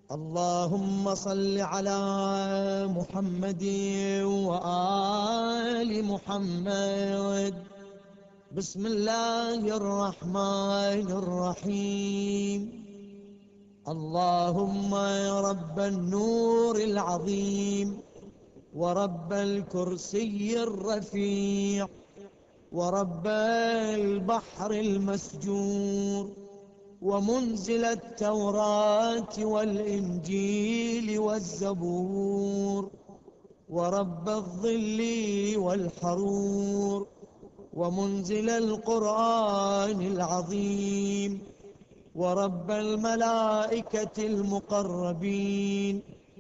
اللهم صل على محمد وآل محمد. بسم الله الرحمن الرحيم. اللهم رب النور العظيم ورب الكرسي الرفيع ورب البحر المسجور ومنزل التوراة والإنجيل والزبور ورب الظل والحرور ومنزل القرآن العظيم ورب الملائكة المقربين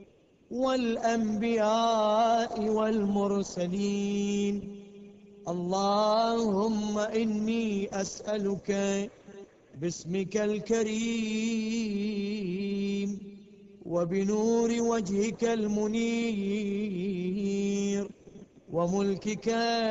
والأنبياء والمرسلين. اللهم إني أسألك باسمك الكريم وبنور وجهك المنير وملكك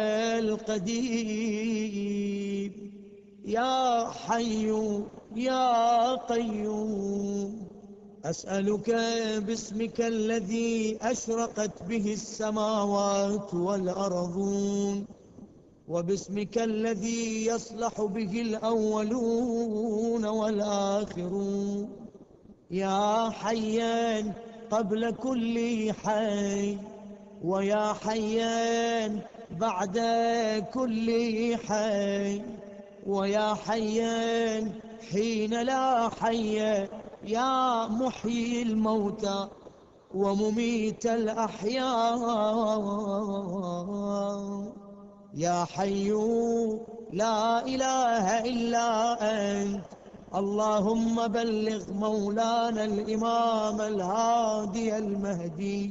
القديم يا حي يا قيوم، أسألك باسمك الذي أشرقت به السماوات والأرضون وباسمك الذي يصلح به الأولون والآخرون، يا حيان قبل كل حي ويا حيان بعد كل حي ويا حيان حين لا حي، يا محيي الموتى ومميت الأحياء، يا حي لا إله إلا أنت. اللهم بلغ مولانا الإمام الهادي المهدي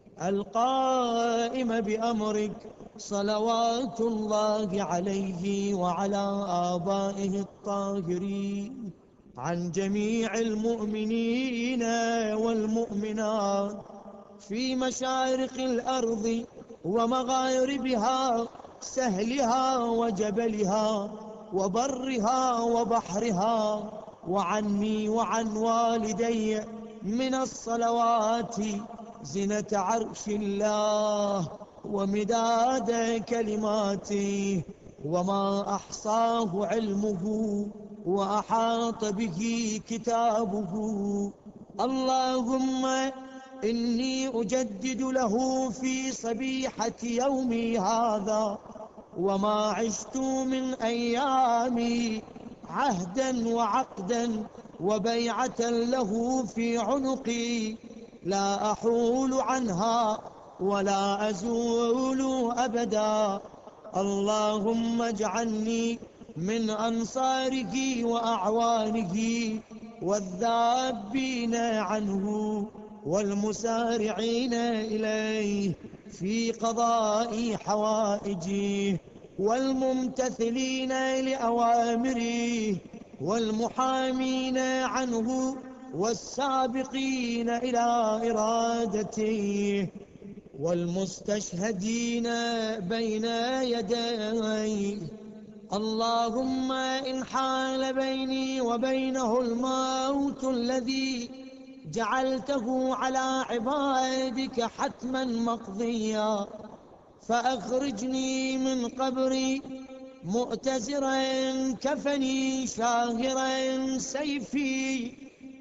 القائم بأمرك صلوات الله عليه وعلى آبائه الطاهرين عن جميع المؤمنين والمؤمنات في مشارق الأرض ومغاربها، سهلها وجبلها وبرها وبحرها، وعني وعن والدي من الصلوات زنة عرش الله ومداد كلماته وما أحصاه علمه وأحاط به كتابه. اللهم إني أجدد له في صبيحة يومي هذا وما عشت من أيامي عهدا وعقدا وبيعة له في عنقي لا أحول عنها ولا أزول أبدا. اللهم اجعلني من أنصاره وأعوانه والذابين عنه والمسارعين إليه في قضاء حوائجه والممتثلين لأوامره والمحامين عنه والسابقين إلى إرادته والمستشهدين بين يديه. اللهم إن حال بيني وبينه الموت الذي جعلته على عبادك حتما مقضيا فأخرجني من قبري مؤتزرا كفني شاهرا سيفي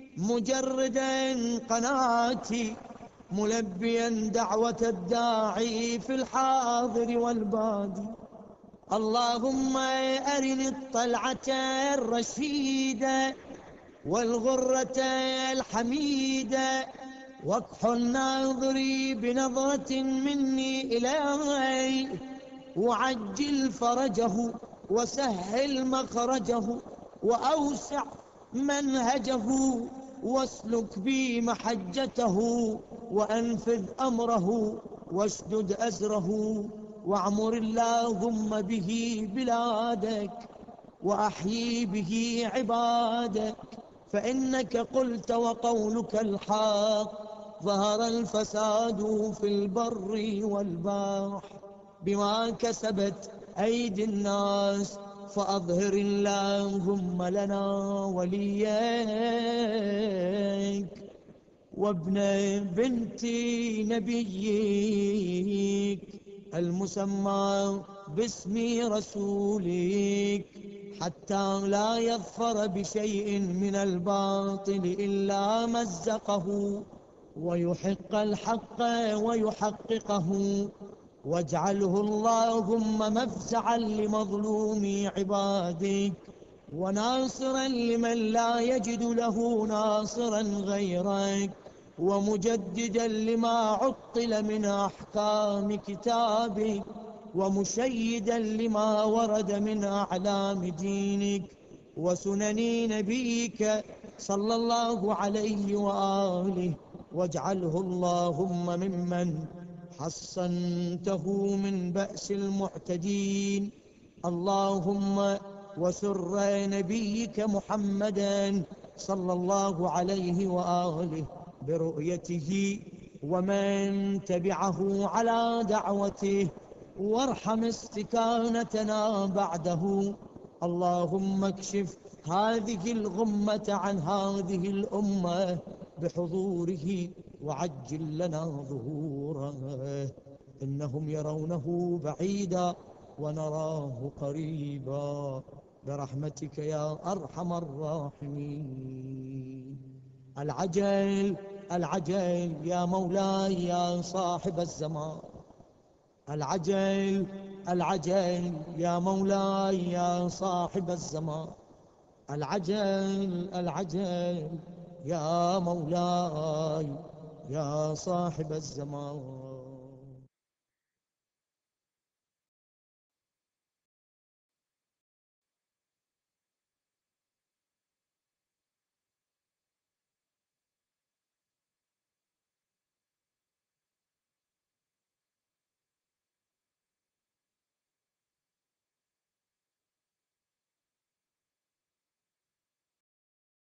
مجردا قناتي ملبيا دعوة الداعي في الحاضر والبادي. اللهم أرني الطلعة الرشيدة والغرة الحميدة واكحل ناظري بنظرة مني إليه وعجل فرجه وسهل مخرجه وأوسع منهجه واسلك بي محجته وأنفذ أمره واشدد أزره واعمر اللهم به بلادك وأحيي به عبادك، فإنك قلت وقولك الحق ظهر الفساد في البر والبحر بما كسبت أيدي الناس فأظهر اللهم لنا وليك وابن بنت نبيك المسمى باسم رسولك، حتى لا يظفر بشيء من الباطل إلا مزقه، ويحق الحق ويحققه، واجعله اللهم مفزعا لمظلوم عبادك، وناصرا لمن لا يجد له ناصرا غيرك، ومجددا لما عطل من أحكام كتابك، ومشيدا لما ورد من أعلام دينك وسنن نبيك صلى الله عليه وآله، واجعله اللهم ممن حصنته من بأس المعتدين. اللهم وسر نبيك محمدا صلى الله عليه وآله برؤيته ومن تبعه على دعوته، وارحم استكانتنا بعده. اللهم اكشف هذه الغمة عن هذه الأمة بحضوره، وعجل لنا ظهوره، إنهم يرونه بعيدا ونراه قريبا، برحمتك يا أرحم الراحمين. العجل العجل يا مولاي يا صاحب الزمان، العجل العجل يا مولاي يا صاحب الزمان، العجل العجل يا مولاي يا صاحب الزمان.